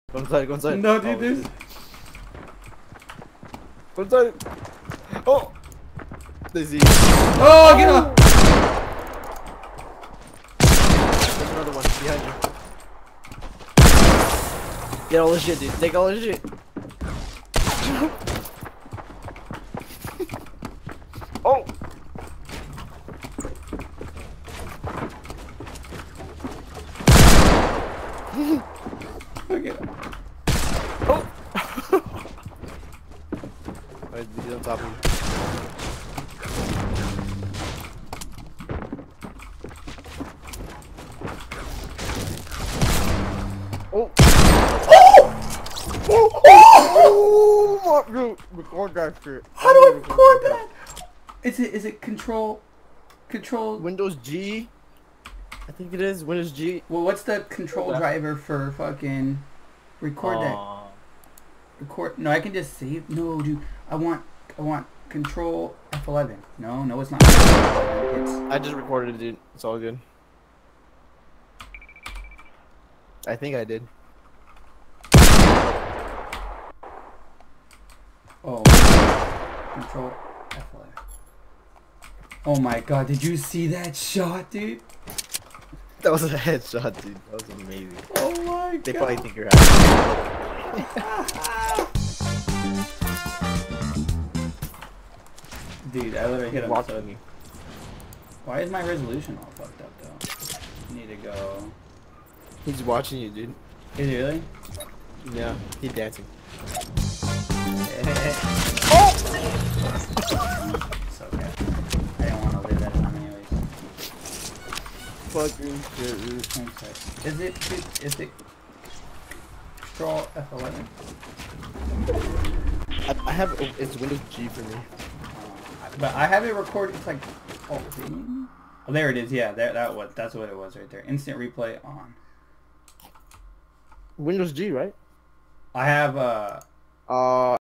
Go inside, go inside. No, dude, there's... Go inside. Oh! They see you. Oh, get up! There's another one behind you. Get all this shit, dude. Take all this shit. Oh! Okay. Oh! Alright, he's on top of you. Oh! Oh! Oh! Oh! Record that shit. How do I record that? Is it control Windows G? I think it is Windows G. Well, what's the control driver for fucking record that? Record? No, I can just save. No, dude. I want control F11. No, it's not. It's I just recorded it, dude. It's all good. I think I did. oh, control F11. Oh my god, did you see that shot, dude? That was a headshot, dude. That was amazing. Oh my god. They probably think you're happy. Dude, I literally hit him. Watching me. Why is my resolution all fucked up though? Need to go. He's watching you, dude. Is he really? Yeah, he's dancing. Oh! It's okay. I don't want to live that time anyways. Fucking shit, dude. Okay. Is it control F11? I have it's Windows G for me. But I have it recorded. It's like, oh, there it is. Yeah, that's what it was right there. Instant replay on. Windows G, right? I have